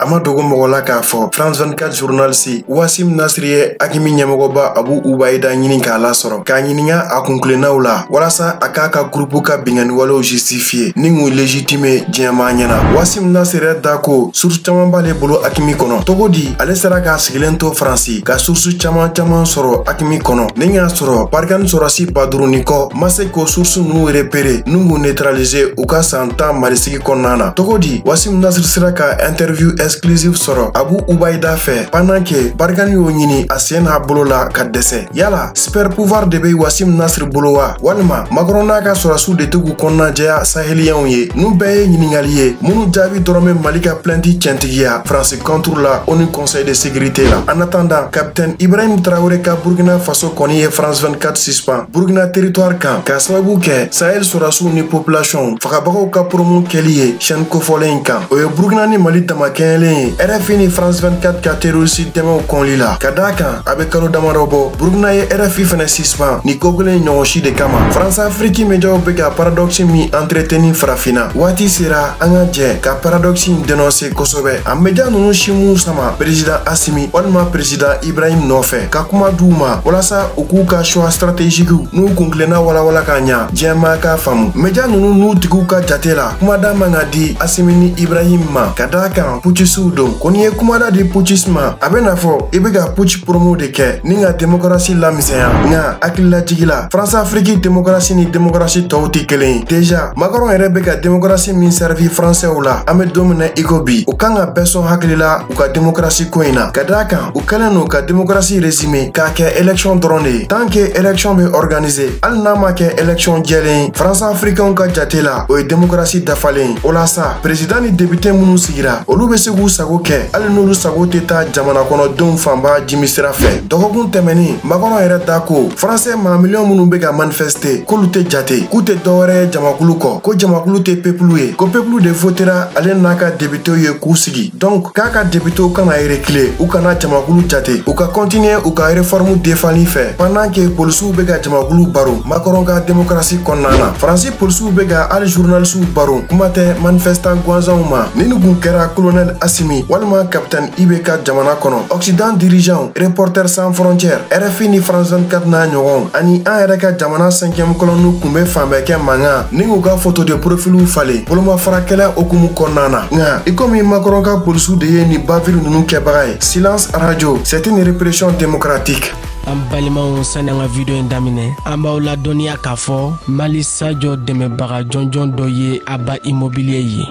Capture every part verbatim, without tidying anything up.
ama dogo mogola k'a fɔ France vingt-quatre journal si Wasim Nasri ye Hakimi ɲɛmɔgɔba Abu Ubaida ɲini k'a lasɔrɔ k'a ɲininka a kunkilennaw la walasa a k'a ka groupe ka binganiwalew justifier ni k'u légitimer diɲɛmaa ɲɛna. Wasim Nasri da ko source caman b'ale bolo Hakimi kɔnɔ. Togo di ale sera k'a sigilen to Faransi ka source caman caman sɔrɔ Hakimi kɔnɔ. Ni y'a sɔrɔ Barkhane sɔrɔsi baduruni kɔ ma se k'o source ninnu repérer n'u k'u neutraliser u ka san tan malisigi kɔnɔna na. Togo di Wasim Nasri sera ka interview exclusive sɔrɔ Abu Ubaida fɛ pendant que Barkhane y'o ɲini a sen n'a bolo la ka dɛsɛ. Yala super pouvoir de bɛ Wasim Nasri bolo wa walima Macron n'a ka sɔrɔsiw de t'u kɔnɔnajɛya saheliens ye. N'u bɛɛ ye ɲininkali ye minnu jaabi dɔrɔn bɛ Mali ka plainte cɛntigiya France contre la ONU Conseil de sécurité la. En attendant capitaine Ibrahim Traoré ka Burkina Faso kɔni ye France vingt-quatre suspend Burkina territoire kan k'a sababu kɛ Sahel sɔrɔsiw ni population fagabagaw ka promo kɛli ye chaîne kofɔlen in kan. O ye Burkina ni Mali damakɛɲɛlen ye R F I ni France vingt-quatre ka terroriste dɛmɛw kɔnli la. Ka d'a kan a bɛ kalo damadɔ bɔ Burkina ye R F I fɛnɛ suspend ni ko kelen ɲɔgɔn si de kama. France Afrique médiaw bɛ ka paradoxe min entretenir farafinna. Waati sera an ka jɛ ka paradoxe in dénoncer kosɛbɛ. A média ninnu si mun sama président Assimi walima président Ibrahim nɔfɛ ka kuma d'u ma walasa u k'u ka choix stratégique n'u kunkilenna walawala ka ɲa diɲɛmaa k'a faamu. Média ninnu n'u tigiw ka jate la kumada man ka di Assimi ni Ibrahim ma ka d'a kan putschistes don. Ko n'i ye kumada di putschistes ma a bɛ n'a fɔ i bɛ ka putsch promo de kɛ ni ka démocratie lamisɛnya. Nka hakililajigi la France Afrique démocratie ni démocratie tɔw tɛ kelen ye. Déjà Macron yɛrɛ bɛ ka démocratie min servi français la an bɛ don min na i ko bi u kan ka bɛɛ sɔn hakili la u ka démocratie ko in na. Ka d'a kan u kɛlen don ka démocratie résumé k'a kɛ élection dɔrɔn de ye. Tant que élection bɛ organiser hali n'a ma kɛ élection jɛlen ye France africain ka jate la o ye démocratie dafalen. O la sa président ni député minnu sigira olu bɛ se k'u sago kɛ hali n'olu sago tɛ taa jamana kɔnɔdenw fanba jimi sira fɛ. Dɔgɔkun tɛmɛnin Macron yɛrɛ da ko français maa miliyɔn minnu bɛ ka manifester k'olu tɛ jate k'u tɛ dɔwɛrɛ ye jamakulu kɔ ko jamakulu tɛ peuple ye ko peuple de votera ale n'a ka député ye k'u sigi. Donc k'a ka député kana reculer u kana jamakulu jate u ka continuer u ka réforme défali fɛ pendant que policiers bɛ ka jamakulu baro Macron ka démocratie kɔnɔna na. France policiers bɛ ka hali journalistes baro kuma tɛ manifestant gansanw ma. Ni nin kun kɛra colonel Assimi walima capitaine I B ka jamana kɔnɔ Occident dirigeant Reporters sans frontières R F I ni France vingt-quatre n'a ɲɔgɔn ani an yɛrɛ ka jamana cinquième colonne kun bɛ fan bɛɛ kɛ mankan ni k'u ka photo de profil falen bolomafarakɛla okumu kɔnɔna na. Nka i komi Macron ka policiers de ye nin bavure ninnu kɛbaga ye silence radio c'est une répression démocratique. An balimaw sani an ka video in daminɛ an b'aw ladɔnniya k'a fɔ Mali sajɔ dɛmɛbaga jɔnjɔn dɔ ye Aba Immobilier ye.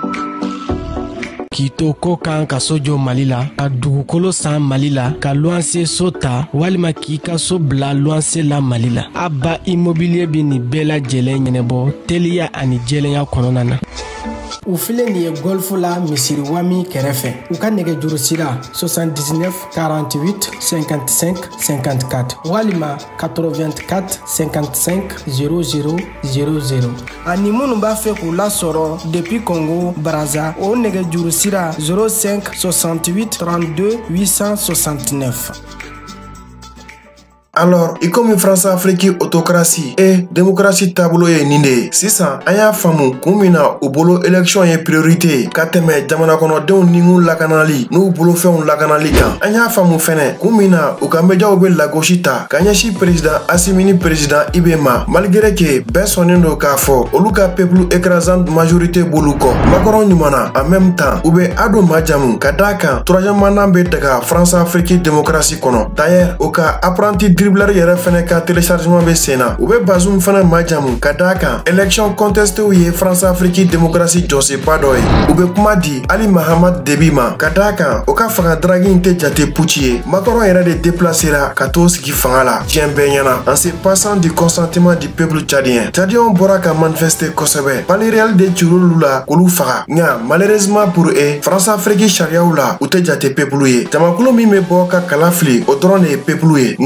K'i to ko kan ka so jɔ Mali la ka dugukolo san Mali la ka luwanse so ta walima k'i ka so bila luwanse la Mali la. Aba Immobilier bi nin bɛɛ lajɛlen ɲɛnabɔ teliya ani jɛlenya kɔnɔna na. U filɛ nin ye Golf la misiri wami kɛrɛfɛ. U ka nɛgɛjuru sira soixante-dix-neuf quarante-huit cinquante-cinq cinquante-quatre walima quatre-vingt-quatre cinquante-cinq zéro zéro zéro zéro. Ani minnu b'a fɛ k'u lasɔrɔ depuis Congo Brazza o nɛgɛjuru sira zéro cinq soixante-huit trente-deux huit cent soixante-neuf. Alors, i komi France Afrique autocratie et démocratie taabolo ye nin de ye. Sisan an y'a faamu kun min na u bolo élection ye priorité ka tɛmɛ jamana kɔnɔdenw ni kun lakanali n'u bolofɛnw lakanali kan. An y'a faamu fɛnɛ kun min na u ka médiaw bɛ lagosi ta ka ɲɛsin président Assimi ni président I B ma malgré que bɛɛ sɔnnen don k'a fɔ olu ka peuple écrasante majorité b'olu kɔ. Macron ɲumana en même temps u bɛ ado majamu ka d'a kan troisième mandat bɛ daga France Afrique démocratie kɔnɔ. D'ailleurs u ka apprenti dribbleur yɛrɛ fɛnɛ ka téléchargement bɛ sen na u bɛ Bazoum fɛnɛ majamu ka d'a kan élection contesté ye France Afrique démocratie jɔsenba dɔ ye. U bɛ kuma di Ali Mahamad Déby ma ka d'a kan o ka fanga dragi in tɛ jate putsch ye. Macron yɛrɛ de déplacera ka t'o sigi fanga la diɲɛ bɛɛ ɲɛna en se passant du consentement du peuple tchadien. Tchadiens bɔra ka manifester kosɛbɛ pali réel de cir'olu la k'olu faga nka malheureusement pour eux France Afrique sariyaw la u tɛ jate peuple ye. Jamakulu min bɛ bɔ ka kala fili o dɔrɔn de ye peuple ye nka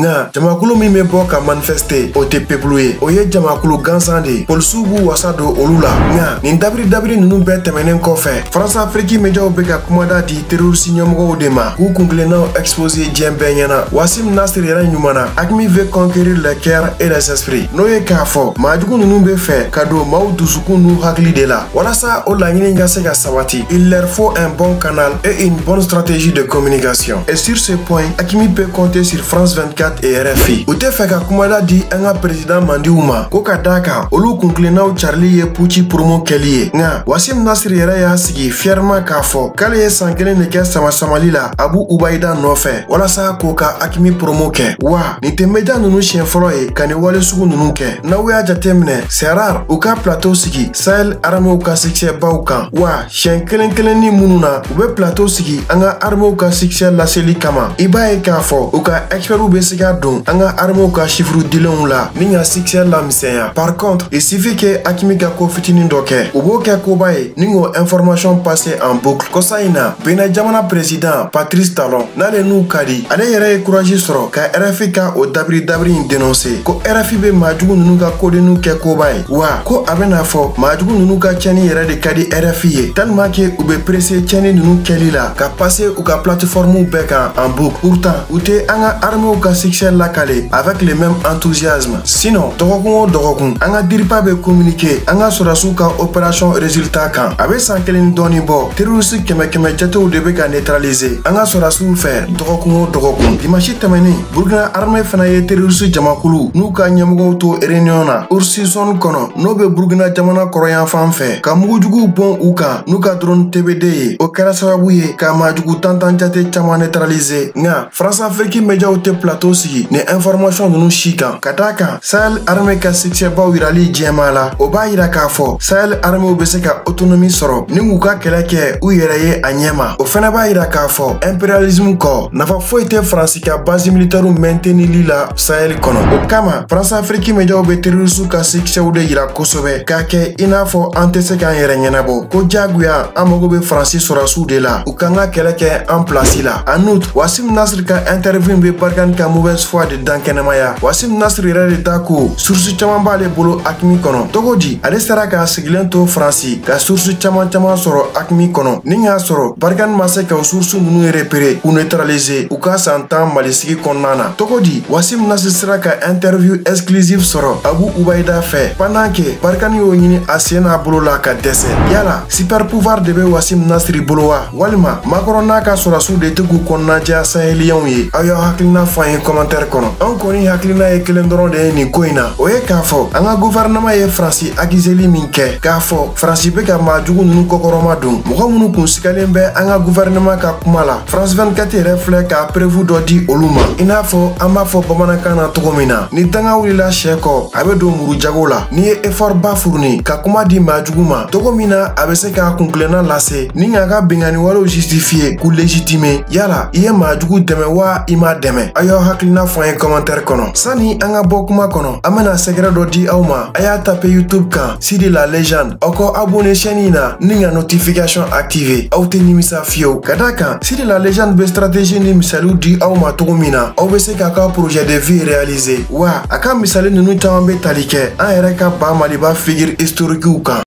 jamakulu min bɛ bɔ ka manifester o tɛ peuple ye, o ye jamakulu gansan de ye. Polisiw b'u wasa don olu la. Nka nin dabiri dabiri ninnu bɛɛ tɛmɛnen kɔfɛ, France Afrique médiaw bɛ ka kumada di terroriste ɲɛmɔgɔw de ma k'u kunkilennaw exposer diɲɛ bɛɛ ɲɛna. Wassim Nasri yɛrɛ ɲuman na, Hakimi veut conquérir les cœurs et les esprits. N'o ye k'a fɔ maajugu ninnu bɛ fɛ ka don maaw dusukun n'u hakili de la. Walasa o laɲini ka se ka sabati, il leur faut un bon canal et une bonne stratégie de communication. Et sur ce point, Hakimi peut compter sur France vingt-quatre et R F I. U tɛ fɛ ka kumada di an ka président mandiw ma ko ka d'a kan olu kunkilennaw carili ye puci promo kɛli ye. Nka Wassim Nasri yɛrɛ y'a sigi fièrement k'a fɔ k'ale ye san kelen de kɛ sama-samali la Abu Ubaida nɔfɛ walasa k'o ka Hakimi promo kɛ. Wa nin tɛ media ninnu siɲɛ fɔlɔ ye ka nin wale sugu ninnu kɛ. N'aw y'a jateminɛ, c'est rare u ka plateau sigi Sahel armɛw ka succès baw kan. Wa siɲɛ kelen kelen ni minnu na u bɛ plateau sigi an ka armɛw ka succès laseli kama. I b'a ye k'a fɔ u ka experts bɛ se ka don an ka armɛw ka chiffres dilenw la ni ka succès lamisɛnya. Par contre, il suffit que Hakimi ka ko fitinin dɔ kɛ, u b'o kɛ koba ye ni k'o information passer en boucle. Kosa in na, Benin jamana président Patrice Talon n'ale n'u ka di, ale yɛrɛ ye courage sɔrɔ ka R F I ka o dabiri dabiri in dénoncer ko R F I bɛ maajugu ninnu ka kodenu kɛ koba ye. Wa ko a bɛna fɔ maajugu ninnu ka tiɲɛni yɛrɛ de ka di R F I ye tellement que u bɛ pressé tiɲɛni ninnu kɛli la ka passer u ka plateforme bɛɛ kan en boucle. Pourtant, u tɛ an ka armɛw ka succès lakale avec le même enthousiasme. Sinon, dɔgɔkun o dɔgɔkun an ka diripa bɛ communiquer an ka sɔrɔsiw ka opération résultat kan. A bɛ san kelen ni dɔɔni bɔ, terroriste kɛmɛ kɛmɛ jatew de bɛ ka neutraliser an ka sɔrɔsiw fɛ dɔgɔkun o dɔgɔkun. Dimanche tɛmɛnen, Burkina armée fana ye terroriste jamakulu n'u ka ɲɛmɔgɔw to réunion na Ursi zone kɔnɔ n'o bɛ Burkina jamana kɔrɔyan fan fɛ ka mugujuguw bɔn u kan n'u ka drone T B D ye. O kɛra sababu ye ka maajugu tantan jate caman neutraliser. Nka France Afrique médiaw tɛ plateau sigi ni information ninnu si kan. Ka d'a kan Sahel armée ka succès baw yirali diɲɛma la, o b'a yira k'a fɔ Sahel armée bɛ se ka autonomie sɔrɔ ni k'u ka kɛlɛ kɛ u yɛrɛ ye a ɲɛma. O fana b'a yira k'a fɔ impérialisme kɔ nafa foyi tɛ Faransi ka base militaire maintenili la Sahel kɔnɔ. O kama France Afrique médiaw bɛ terroriste ka succès de yira kosɛbɛ k'a kɛ i n'a fɔ an tɛ se k'an yɛrɛ ɲɛnabɔ ko jagoya an mago bɛ Faransi sɔrɔsiw de la u kan ka kɛlɛ kɛ en place la. En outre, Wassim Nasri ka interview bɛ Barkhane ka mauvaise foi de dan kɛnɛmaya. Wassim Nasri yɛrɛ de ta ko source caman b'ale bolo Hakimi kɔnɔ. Togo di ale sera k'a sigilen to Faransi ka source caman caman sɔrɔ Hakimi kɔnɔ. Ni y'a sɔrɔ Barkhane ma se ka o source ninnu repérer k'u neutraliser u ka san tan Malisigi kɔnɔna na. Togo di Wassim Nasri sera ka interview exclusive sɔrɔ Abu Ubaida fɛ pendant que Barkhane y'o ɲini a sen n'a bolo la ka dɛsɛ. Yala super pouvoir de bɛ Wassim Nasri bolo wa walima Macron n'a ka sɔrɔsiw de tɛ k'u kɔnɔnajɛya saheliens ye? Aw y'aw hakilina fɔ an ye commentaire kɔnɔ. An kɔni hakilina ye kelen dɔrɔn de ye nin ko in na, o ye k'a fɔ an ka gouvernement ye Faransi accuseli min kɛ k'a fɔ Faransi bɛ ka maajugu ninnu kɔkɔrɔma don. Mɔgɔ minnu kun sigalen bɛ an ka gouvernement ka kuma la, France vingt-quatre yɛrɛ filɛ ka prévu dɔ di olu ma. I n'a fɔ an b'a fɔ bamanankan na cogo min na, ni danga wulila sɛ kɔ a bɛ don muru jago la. N'i ye effort ba fourni ka kuma di maajugu ma cogo min na a bɛ se k'a kunkilenna lase ni k'a ka bingani walew justifier k'u légitimer. Yala i ye maajugu dɛmɛ wa i m'a dɛmɛ? A y'aw hakilina fɔ an ye commentaire kɔnɔ. Sani an ka bɔ kuma kɔnɔ, an bɛna sɛgɛrɛ dɔ di aw ma. A y'a taper YouTube kan Sidi la légende. Aw ka abonné chaîne in na ni ka notification activer. Aw tɛ nimisa fiyewu. Ka d'a kan Sidi la légende bɛ stratégie ni misaliw di aw ma cogo min na, aw bɛ se k'a ka projet de vie réaliser. Wa a ka misali ninnu caman bɛ tali kɛ an yɛrɛ ka ba Maliba figure historique kan.